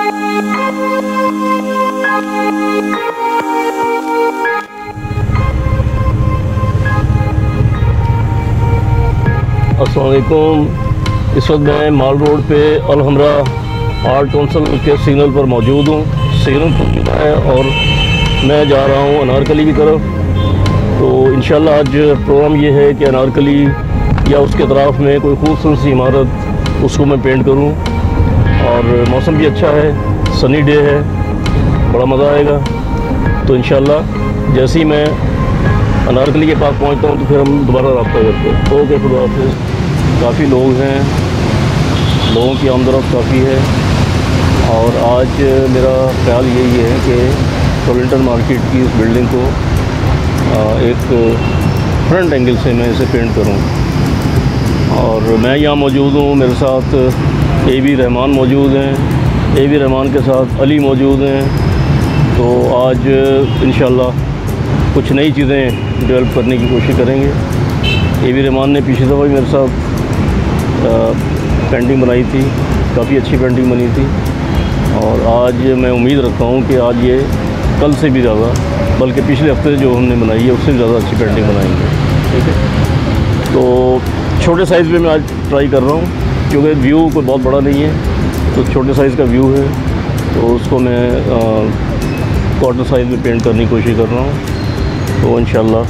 अस्सलाम वालेकुम। इस वक्त मैं माल रोड पे अलहमरा आर्ट काउंसिल के सिग्नल पर मौजूद हूँ। सिग्नल खुल चुका है और मैं जा रहा हूँ अनारकली की तरफ। तो इंशाल्लाह आज प्रोग्राम ये है कि अनारकली या उसके अतराफ़ में कोई खूबसूरत सी इमारत उसको मैं पेंट करूँ। और मौसम भी अच्छा है, सनी डे है, बड़ा मज़ा आएगा। तो इंशाल्लाह जैसे ही मैं अनारकली के पास पहुंचता हूं तो फिर हम दोबारा रब्ता करते हैं। ओके, खुदा हाफिज़। काफ़ी लोग हैं, लोगों की आमदरफ्त काफ़ी है। और आज मेरा ख्याल यही है कि टोलिंटन मार्केट की इस बिल्डिंग को एक फ्रंट एंगल से मैं इसे पेंट करूं। और मैं यहाँ मौजूद हूँ, मेरे साथ ए बी रहमान मौजूद हैं, ए बी रहमान के साथ अली मौजूद हैं। तो आज इंशाल्लाह कुछ नई चीज़ें डेवलप करने की कोशिश करेंगे। ए बी रहमान ने पिछली दफ़ा भी मेरे साथ पेंटिंग बनाई थी, काफ़ी अच्छी पेंटिंग बनी थी। और आज मैं उम्मीद रखता हूँ कि आज ये कल से भी ज़्यादा, बल्कि पिछले हफ्ते जो हमने बनाई है उससे ज़्यादा अच्छी पेंटिंग बनाएंगे। ठीक है, तो छोटे साइज़ में मैं आज ट्राई कर रहा हूँ क्योंकि व्यू कोई बहुत बड़ा नहीं है, तो छोटे साइज़ का व्यू है तो उसको मैं क्वार्टर साइज़ में पेंट करने की कोशिश कर रहा हूँ। तो इंशाल्लाह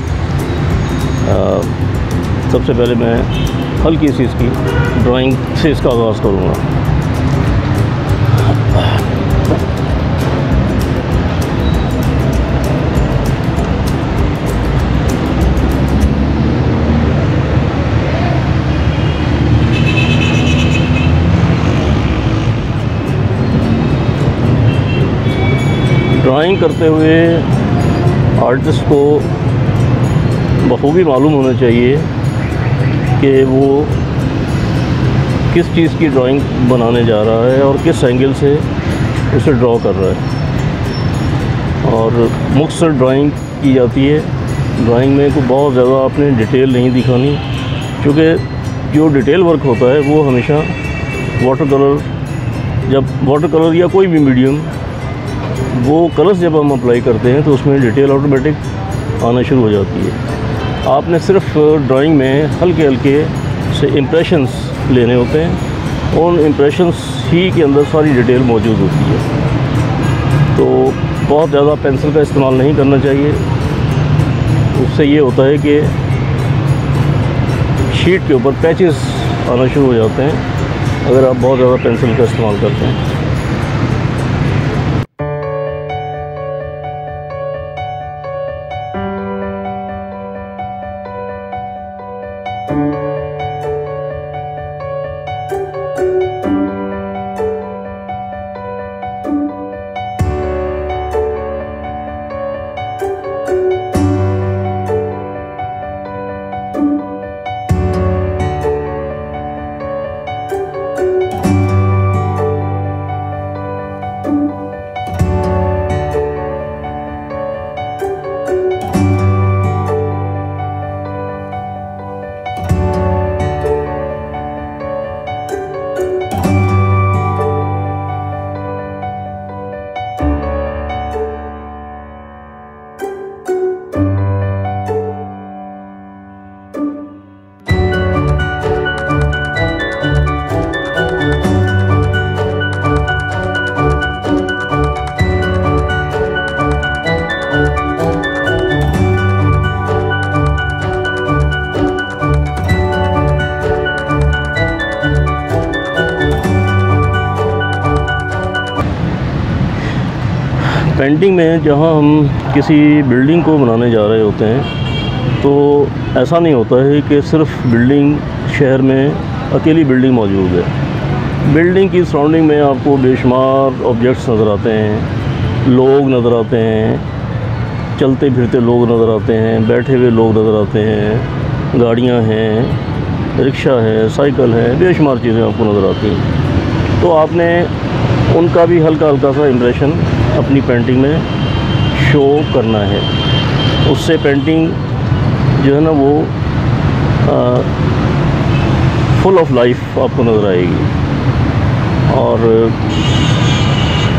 सबसे पहले मैं हल्की सी इसकी ड्राइंग से इसका आगाज़ करूँगा। ड्राइंग करते हुए आर्टिस्ट को बखूबी मालूम होना चाहिए कि वो किस चीज़ की ड्राइंग बनाने जा रहा है और किस एंगल से उसे ड्रॉ कर रहा है। और मुख्तसर ड्राइंग की जाती है। ड्राइंग में को बहुत ज़्यादा आपने डिटेल नहीं दिखानी, क्योंकि जो डिटेल वर्क होता है वो हमेशा वाटर कलर या कोई भी मीडियम, वो कलर्स जब हम अप्लाई करते हैं तो उसमें डिटेल ऑटोमेटिक आना शुरू हो जाती है। आपने सिर्फ ड्राइंग में हल्के हल्के से इम्प्रेशंस लेने होते हैं, उन इम्प्रेशंस ही के अंदर सारी डिटेल मौजूद होती है। तो बहुत ज़्यादा पेंसिल का इस्तेमाल नहीं करना चाहिए। उससे ये होता है कि शीट के ऊपर पैचेस आना शुरू हो जाते हैं अगर आप बहुत ज़्यादा पेंसिल का इस्तेमाल करते हैं। पेंटिंग में जहाँ हम किसी बिल्डिंग को बनाने जा रहे होते हैं तो ऐसा नहीं होता है कि सिर्फ बिल्डिंग, शहर में अकेली बिल्डिंग मौजूद है। बिल्डिंग की सराउंडिंग में आपको बेशुमार ऑब्जेक्ट्स नज़र आते हैं, लोग नज़र आते हैं, चलते फिरते लोग नज़र आते हैं, बैठे हुए लोग नज़र आते हैं, गाड़ियाँ हैं, रिक्शा है, साइकिल है, बेशुमार चीज़ें आपको नज़र आती हैं। तो आपने उनका भी हल्का हल्का सा इम्प्रेशन अपनी पेंटिंग में शो करना है। उससे पेंटिंग जो है ना वो फुल ऑफ लाइफ आपको नज़र आएगी। और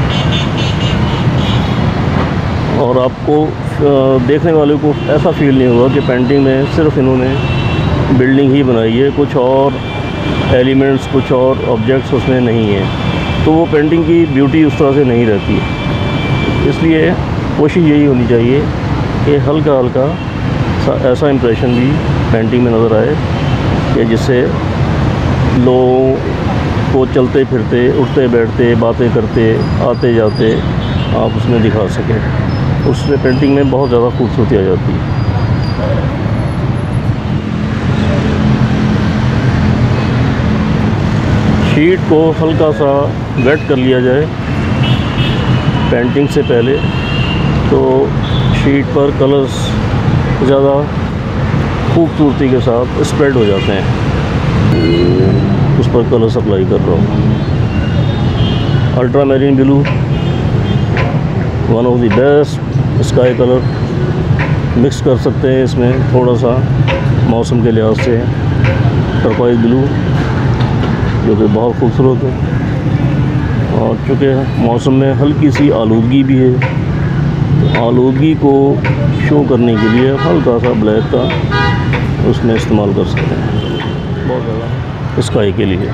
और आपको देखने वाले को ऐसा फील नहीं होगा कि पेंटिंग में सिर्फ इन्होंने बिल्डिंग ही बनाई है, कुछ और एलिमेंट्स, कुछ और ऑब्जेक्ट्स उसमें नहीं है, तो वो पेंटिंग की ब्यूटी उस तरह से नहीं रहती। इसलिए कोशिश यही होनी चाहिए कि हल्का हल्का ऐसा इम्प्रेशन भी पेंटिंग में नज़र आए कि जिससे लोगों को चलते फिरते, उठते बैठते, बातें करते, आते जाते आप उसमें दिखा सकें। उससे पेंटिंग में बहुत ज़्यादा खूबसूरती आ जाती है। शीट को हल्का सा वेट कर लिया जाए पेंटिंग से पहले, तो शीट पर कलर्स ज़्यादा खूबसूरती के साथ स्प्रेड हो जाते हैं। उस पर कलर्स अप्लाई कर रहा हूँ। Ultramarine blue, one of the best sky colour, mix कर सकते हैं इसमें थोड़ा सा मौसम के लिहाज से टर्कोइज ब्लू, जो कि बहुत खूबसूरत है। और चूँकि मौसम में हल्की सी आलूदगी भी है, तो आलूदगी को शो करने के लिए हल्का सा ब्लैक का उसमें इस्तेमाल कर सकते हैं, बहुत ज़्यादा स्काई के लिए।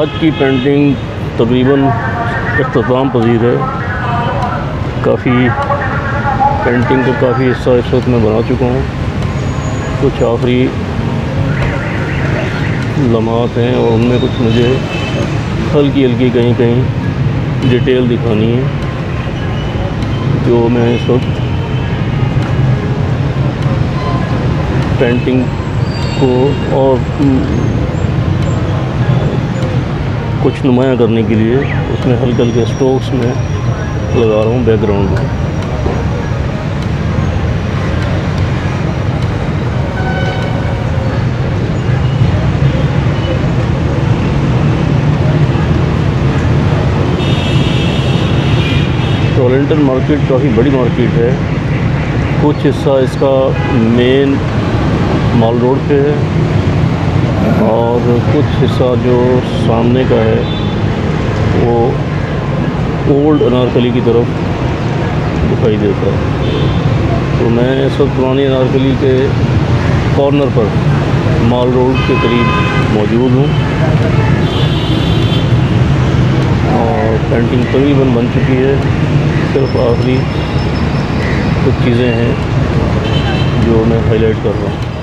आज की पेंटिंग तकरीबन इख्तिताम पजीर है। काफ़ी पेंटिंग का काफ़ी हिस्सा इस वक्त मैं बना चुका हूँ। कुछ आखिरी लम्हात हैं और उनमें कुछ मुझे हल्की हल्की कहीं कहीं डिटेल दिखानी है, जो मैं इस वक्त पेंटिंग को और कुछ नुमाया करने के लिए उसमें हल्के हल्के स्ट्रोक्स में लगा रहा हूँ बैकग्राउंड में। टोलिंटन मार्केट काफ़ी बड़ी मार्केट है। कुछ हिस्सा इसका मेन मॉल रोड पे है और कुछ हिस्सा जो सामने का है वो ओल्ड अनारकली की तरफ दिखाई देता है। तो मैं इस वक्त पुरानी अनारकली के कॉर्नर पर मॉल रोड के करीब मौजूद हूँ और पेंटिंग तकरीबन बन चुकी है। सिर्फ आखिरी कुछ चीज़ें हैं जो मैं हाईलाइट कर रहा हूँ।